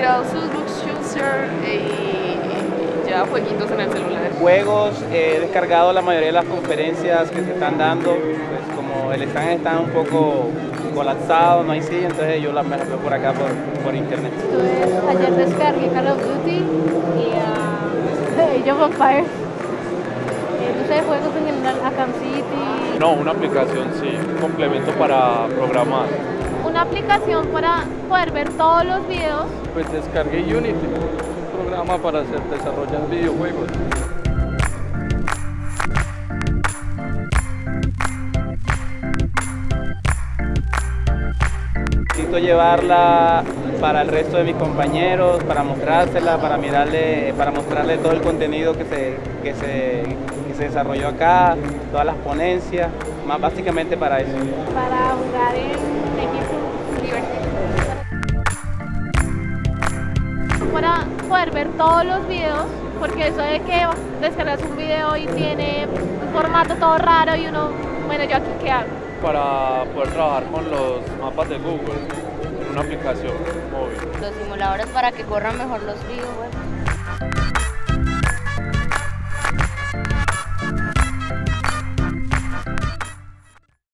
el Facebook Shooter y ya jueguitos en el celular. Juegos, he descargado la mayoría de las conferencias que se están dando, pues como el stand está un poco colapsado, no hay silla, entonces yo me las veo por acá por internet. Entonces, ayer descargué Call of Duty y Age of Empires. No sé, juegos en general, Arkham City. No, una aplicación sí, un complemento para programar. Una aplicación para poder ver todos los videos. Pues descargué Unity, un programa para desarrollar videojuegos. Necesito llevarla para el resto de mis compañeros, para mostrársela, para mostrarle todo el contenido que se desarrolló acá, todas las ponencias, más básicamente para eso. Para jugar en equipo divertido. Para poder ver todos los videos, porque eso de que descargas un video y tiene un formato todo raro y uno, bueno, ¿yo aquí qué hago? Para poder trabajar con los mapas de Google en una aplicación móvil. Los simuladores para que corran mejor los videojuegos.